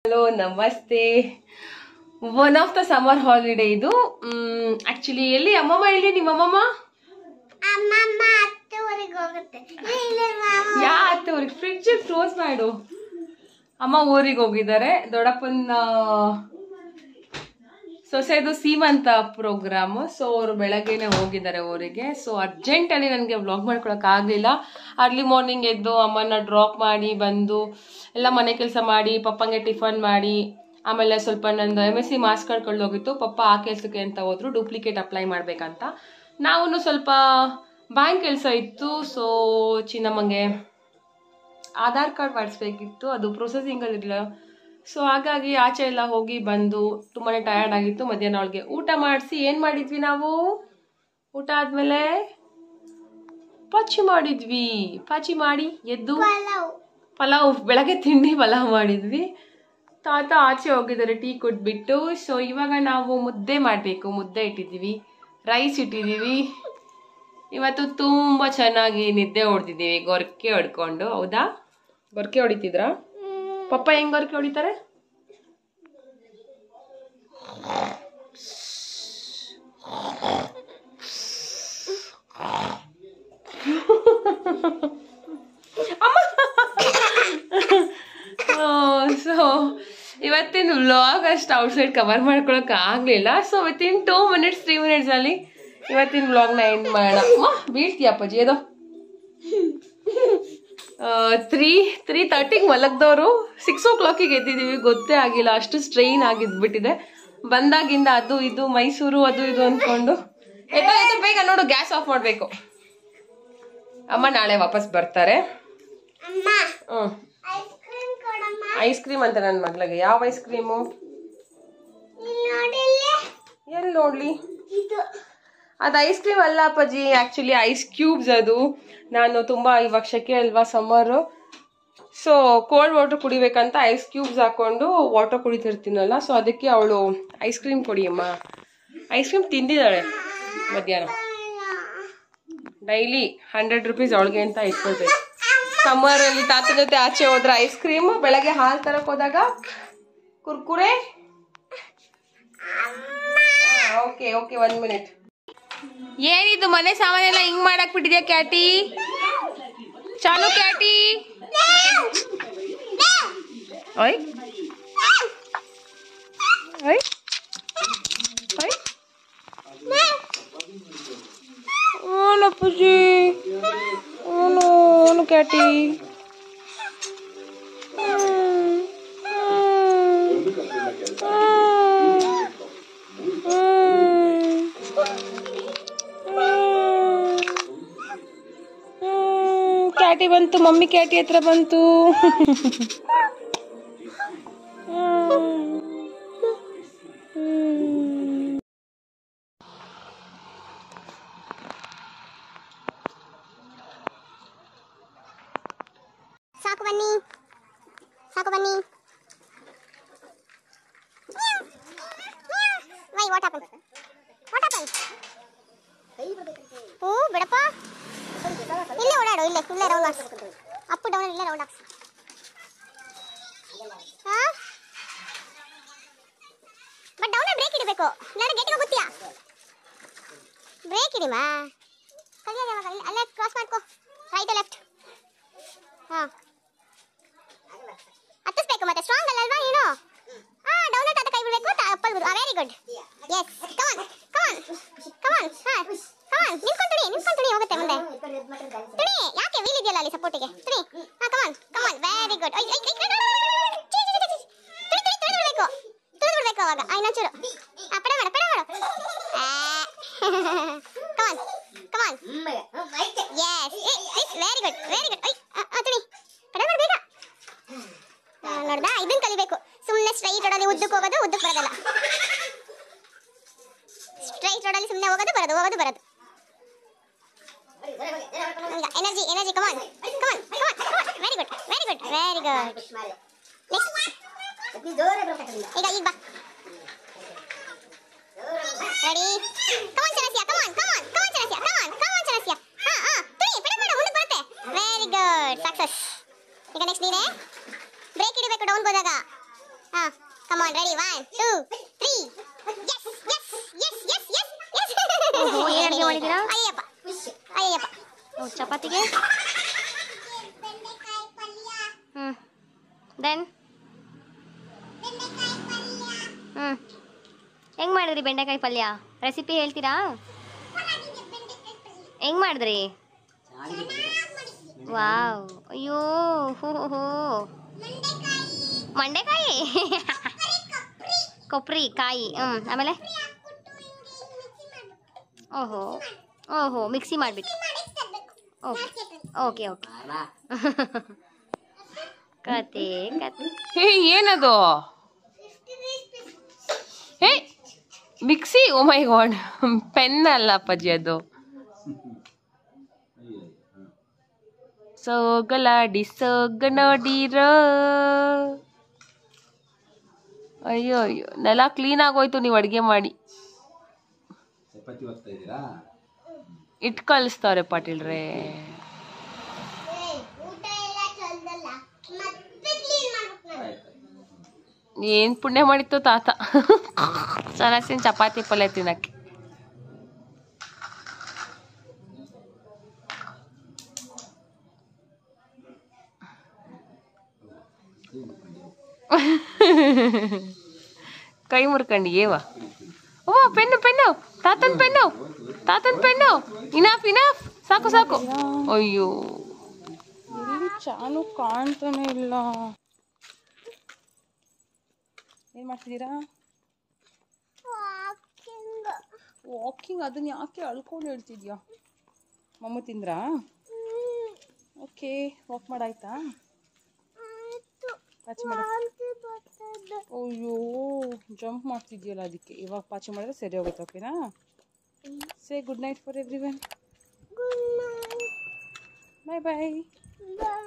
Hello ನಮಸ್ತೆ. One of the summer holiday ಇದು. Actually ಎಲ್ಲಿ ಅಮ್ಮಮ್ಮ, ಎಲ್ಲಿ ನಿಮ್ಮ ಅಮ್ಮಮ್ಮ? ಯಾ ಅತ್ತವ್ರಿಗೆ ಫ್ರಿಡ್ಜ್ ಕ್ಲೋಸ್ ಮಾಡು. ಅಮ್ಮ ಊರಿಗೆ ಹೋಗಿದ್ದಾರೆ. ದೊಡ್ಡಪ್ಪನ ಸೊಸೆದು ಸೀಮಂತ ಪ್ರೋಗ್ರಾಮ್. ಸೊ ಅವರು ಬೆಳಗ್ಗೆನೆ ಹೋಗಿದ್ದಾರೆ ಊರಿಗೆ. ಸೊ ಅರ್ಜೆಂಟ್ ಅಲ್ಲಿ ನನಗೆ ವ್ಲಾಗ್ ಮಾಡ್ಕೊಳಕ್ ಆಗ್ಲಿಲ್ಲ. ಅರ್ಲಿ ಮಾರ್ನಿಂಗ್ ಎದ್ದು ಅಮ್ಮನ ಡ್ರಾಪ್ ಮಾಡಿ ಬಂದು ಎಲ್ಲ ಮನೆ ಕೆಲಸ ಮಾಡಿ ಪಪ್ಪಂಗೆ ಟಿಫನ್ ಮಾಡಿ ಆಮೇಲೆ ಸ್ವಲ್ಪ ನಂದು MSc ಮಾರ್ಕ್ಸ್ ಕಾರ್ಡ್ ಕಳ್ದೋಗಿತ್ತು. ಪಪ್ಪ ಆ ಕೆಲಸಕ್ಕೆ ಅಂತ ಹೋದ್ರು, ಡೂಪ್ಲಿಕೇಟ್ ಅಪ್ಲೈ ಮಾಡ್ಬೇಕಂತ. ನಾವು ಸ್ವಲ್ಪ ಬ್ಯಾಂಕ್ ಕೆಲಸ ಇತ್ತು. ಸೊ ಚಿನ್ನಮ್ಮಂಗೆ ಆಧಾರ್ ಕಾರ್ಡ್ ಮಾಡಿಸ್ಬೇಕಿತ್ತು, ಅದು ಪ್ರೊಸೆಸಿಂಗಲ್ಲಿ ಇರಲಿಲ್ಲ. ಸೊ ಹಾಗಾಗಿ ಆಚೆ ಎಲ್ಲ ಹೋಗಿ ಬಂದು ತುಂಬಾ ಟಯರ್ಡ್ ಆಗಿತ್ತು. ಮಧ್ಯಾಹ್ನ ಅವಳಿಗೆ ಊಟ ಮಾಡಿಸಿ ಏನು ಮಾಡಿದ್ವಿ ನಾವು? ಊಟ ಆದಮೇಲೆ ಪಾಚಿ ಮಾಡಿದ್ವಿ. ಪಾಚಿ ಮಾಡಿ ಎದ್ದು ಪಲಾವ್, ಬೆಳಗ್ಗೆ ತಿಂಡಿ ಪಲಾವ್ ಮಾಡಿದ್ವಿ. ತಾತ ಆಚೆ ಹೋಗಿದ್ದಾರೆ ಟೀ ಕುಟ್ಬಿಟ್ಟು. ಸೊ ಇವಾಗ ನಾವು ಮುದ್ದೆ ಮಾಡಬೇಕು. ಮುದ್ದೆ ಇಟ್ಟಿದ್ದೀವಿ, ರೈಸ್ ಇಟ್ಟಿದ್ದೀವಿ. ಇವತ್ತು ತುಂಬ ಚೆನ್ನಾಗಿ ನಿದ್ದೆ ಹೊಡೆದಿದ್ದೀವಿ, ಗೊರಕೆ ಹೊಡ್ಕೊಂಡು. ಹೌದಾ? ಗೊರಕೆ ಹೊಡಿತಿದ್ರಾ? ಪಪ್ಪ ಹೆಂಗ್ ಗೊರಕೆ ಹೊಡಿತಾರೆ? ಸೊ ಇವತ್ತಿನ ವ್ಲಾಗ್ ಅಷ್ಟು ಔಟ್ಸೈಡ್ ಕವರ್ ಮಾಡ್ಕೊಳಕ್ ಆಗ್ಲಿಲ್ಲ. ಸೊ ವಿತಿನ್ 2 ಮಿನಿಟ್ಸ್ 3 ಮಿನಿಟ್ಸ್ ಅಲ್ಲಿ ಇವತ್ತಿನ ವ್ಲಾಗ್ನ ಎಂಡ್ ಮಾಡೋಣ. ಬೀಳ್ತೀಯಪ್ಪಾಜಿ ಅದು 3:30 ಮಲಗ್ದವರು 6 o'clock ಎದ್ದಿದ್ದೀವಿ. ಗೊತ್ತೇ ಆಗಿಲ್ಲ, ಅಷ್ಟು ಸ್ಟ್ರೈನ್ ಆಗಿದ್ಬಿಟ್ಟಿದೆ. ಬಂದಾಗಿಂದ ಅದು ಇದು ಮೈಸೂರು ಅದು ಇದು ಅಂದ್ಕೊಂಡು ಬೇಗ ನೋಡು. ಗ್ಯಾಸ್ ಆಫ್ ಮಾಡಬೇಕು. ಅಮ್ಮ ನಾಳೆ ವಾಪಸ್ ಬರ್ತಾರೆ. ಐಸ್ ಕ್ರೀಮ್ ಅಂತ ನನ್ನ ಮಗಳಿಗೆ. ಯಾವ ಐಸ್ ಕ್ರೀಮು? ಎಲ್ಲಿ ನೋಡ್ಲಿ? ಅದು ಐಸ್ ಕ್ರೀಮ್ ಅಲ್ಲ ಅಪ್ಪಾಜಿ, ಆಕ್ಚುಲಿ ಐಸ್ ಕ್ಯೂಬ್ಸ್ ಅದು. ನಾನು ತುಂಬಾ ಇವಾಗ ಶೆಕೆ ಅಲ್ವಾ, ಸಮ್ಮರು. ಸೊ ಕೋಲ್ಡ್ ವಾಟರ್ ಕುಡಿಬೇಕಂತ ಐಸ್ ಕ್ಯೂಬ್ಸ್ ಹಾಕೊಂಡು ವಾಟರ್ ಕುಡಿತಿರ್ತೀನಲ್ಲ. ಸೊ ಅದಕ್ಕೆ ಅವಳು ಐಸ್ ಕ್ರೀಮ್ ಕೊಡಿ ಅಮ್ಮ. ಐಸ್ ಕ್ರೀಮ್ ತಿಂದಿದ್ದಾಳೆ ಮಧ್ಯಾಹ್ನ. ಡೈಲಿ 100 rupees ಅವಳಿಗೆ ಅಂತ ಇಟ್ಕೊಳ್ಬೇಕು. ಸಮ್ಮರಲ್ಲಿ ತಾತ ಜೊತೆ ಆಚೆ ಹೋದ್ರೆ ಐಸ್ ಕ್ರೀಮ್, ಬೆಳಗ್ಗೆ ಹಾಲು ತರಕ್ ಹೋದಾಗ ಕುರ್ಕುರೆ. Okay okay 1 minute. ಏನಿದು ಮನೆ ಸಾಮಾನೆಲ್ಲ ಹಿಂಗ್ ಮಾಡಕ್ ಬಿಟ್ಟಿದ್ಯಾ ಕ್ಯಾಟಿ? ಚಾಲು ಕ್ಯಾಟಿ. ಓಯ್ ಓಯ್ ಓಯ್. ಓನು ಪೂಜಿ, ಓನು ಓನು ಕ್ಯಾಟಿ. ಕ್ಯಾಟಿ ಬಂತು, ಮಮ್ಮಿ ಕ್ಯಾಟಿ ಹತ್ರ ಬಂತು. ಸಾಕು ಬನ್ನಿ, ಸಾಕು ಬನ್ನಿ. Why what happen? What happen? ಓ ಬಿಡಪ್ಪ, ಇಲ್ಲೇ ಓಡಾಡು, ಇಲ್ಲೇ ಇಲ್ಲೇ ರೌಂಡ್ ಹಾಕ್ಸ್. ಅಪ್ ಡೌನ್ ಇಲ್ಲೇ ರೌಂಡ್ ಹಾಕ್ಸ್. ಹಾ ಬಟ್ ಡೌನ್ ಬ್ರೇಕ್ ಇಡಬೇಕು. ನಾನು ಗೇಟಿಗೆ ಹೋಗ್ತೀಯಾ? ಬ್ರೇಕ್ ಇಡಿಮಾ. ಕಲಿಯೋದು ಯಾವಾಗ? ಅಲ್ಲೇ ಕ್ರಾಸ್ ಮಾಡ್ಕೋ, ರೈಟ್ ಲೆಫ್ಟ್. ಹಾ ಹತ್ತಿಸ್ಬೇಕು, ಮತ್ತೆ ಸ್ಟ್ರಾಂಗ್ ಅಲ್ವಾ ನೀನು? ಹಾ ಡೌನ್ ಅಂತ ಕೈ ಬಿಡಬೇಕು, ಅಪ್ಪಲ್ ಬಿಡು. Very good. Yes come on come on come on. ಹಾ ಕಮಾನ್, ನಿಂತ್ಕೊಂಡು ತುಡಿ ಹೋಗುತ್ತೆ ಮುಂದೆ. ತುಡಿ, ಯಾಕೆ ವೀಲ್ ಇದೆಯಲ್ಲ ಅಲ್ಲಿ ಸಪೋರ್ಟಿಗೆ. ತುಡಿ. ಹಾ ಕಮಾನ್ ಕಮಾನ್, ವೆರಿ ಗುಡ್. ತುಡಿ ಬಿಡಬೇಕು ಅವಾಗ. ಇನ್ನೊಂಚೂರು ಪಡೆ ಮಾಡು, ಪಡೆ ಮಾಡು. Come on come on. Yes very good, very good. ತುಡಿ, ಪಡೆ ಮಾಡು ಬೇಗ. ನೋಡ್ದಾ, ಇದನ್ನ ಕಲಿಬೇಕು. ಸುಮ್ಮನೆ ಸ್ಟ್ರೈಟ್ ರೋಡಲ್ಲಿ ಉದ್ದಕ್ಕೆ ಹೋಗೋದು, ಉದ್ದಕ್ಕೆ ಬರೋದಲ್ಲ. ಸ್ಟ್ರೈಟ್ ರೋಡಲ್ಲಿ ಸುಮ್ಮನೆ ಹೋಗೋದು ಬರೋದು, ಹೋಗೋದು ಬರೋದು. Energy energy. Come on come on come on come on. Very good very good very good. ಈಗ ಈಗ ಬಾ. ರೆಡಿ? ಕಮಾನ್ ಚಲಸಿಯಾ, ಕಮಾನ್ ಕಮಾನ್ ಕಮಾನ್ ಚಲಸಿಯಾ, ಕಮಾನ್ ಕಮಾನ್ ಚಲಸಿಯಾ. ಹಾ ಹಾ ತುಡಿ, ಪಡೆ ಮಾಡು, ಮುಂದಕ್ಕೆ ಬರುತ್ತೆ. Very good, success. ಈಗ ನೆಕ್ಸ್ಟ್ ನೀನೇ ಬ್ರೇಕ್ ಇಡಬೇಕು ಡೌನ್ ಹೋದಾಗ. Come on, ready? 1, 2, 3. Yes, yes, yes, yes, yes, yes. ಓಹೋ, ಏನ್ ಅಡುಗೆ ಮಾಡಿದ್ದೀರಾ? ಅಯ್ಯಪ್ಪ, ಅಯ್ಯಪ್ಪ. ಓ, ಚಪಾತಿಗೆ? ದೆನ್ ಹೆಂಗ್ ಮಾಡಿದ್ರಿ ಬೆಂಡೆಕಾಯಿ ಪಲ್ಯ? ರೆಸಿಪಿ ಹೇಳ್ತೀರಾ? ಹೆಂಗ್ ಮಾಡಿದ್ರಿ? ವಾವ್, ಅಯ್ಯೋ, ಹೋ ಹೋ, ಮಂಡೆಕಾಯಿ ಕೊಬ್ಬರಿ ಕಾಯಿ. ಆಮೇಲೆ ಓಹೋ ಓಹೋ, ಮಿಕ್ಸಿ ಮಾಡಿಬಿಟ್ಟು. Okay okay okay. ಕತೆ ಕತೆ. ಹೇ, ಏನದು? Hey, mixie? Oh my god, pen ಅಲ್ಲ ಅಪ್ಪಾಜಿ ಅದು. ಸೋಗಲಾಡಿ ಸೋಗನೋಡಿರ. ಅಯ್ಯೋ ಅಯ್ಯೋ, ನೆಲ ಕ್ಲೀನ್ ಆಗೋಯ್ತು ನೀವು ಅಡುಗೆ ಮಾಡಿ. ಇಟ್ಟು ಕಳಿಸ್ತಾವ್ರೆ ಪಾಟೀಲ್ರೇ. ಏನ್ ಪುಣ್ಯ ಮಾಡಿತ್ತು ತಾತ ಚೆನ್ನಾಗಿ ಚಪಾತಿ ಪಲ್ಯ ತಿನ್ನಕ್ಕೆ. ಕೈ ಮುರ್ಕಂಡಿ ಏವ. ಓ, ಪೆನ್ನು ಪೆನ್ನು, ತಾತನ್ ಪೆನ್ನು, ತಾತನ್ ಪೆನ್ನು. ಇನಾಫ್ ಇನಾಫ್, ಸಾಕು ಸಾಕು. ಅಯ್ಯೋ, ಎಲ್ಲಿ ಚಾಲು ಕಾಣ್ತಾನೆ ಇಲ್ಲ. ಏನ್ ಮಾಡ್ತಿದ್ದೀರಾ? ವಾಕಿಂಗ್. ಅದನ್ನ ಯಾಕೆ ಅಳ್ಕೊಂಡು ಹೇಳ್ತಿದ್ಯಾ? ಮಮ್ಮು ತಿಂದ್ರಾ? ಓಕೆ, ವಾಕ್ ಮಾಡಾಯ್ತಾ? ಪಾಚಿ ಮಾಡ. ಅಯ್ಯೋ, ಜಂಪ್ ಮಾಡ್ತಿದ್ಯಲ್ಲ ಅದಕ್ಕೆ. ಇವಾಗ ಪಾಚಿ ಮಾಡಿದ್ರೆ ಸರಿ ಹೋಗುತ್ತೆ. ಓಕೆನಾ? Say good night for everyone. Bye bye.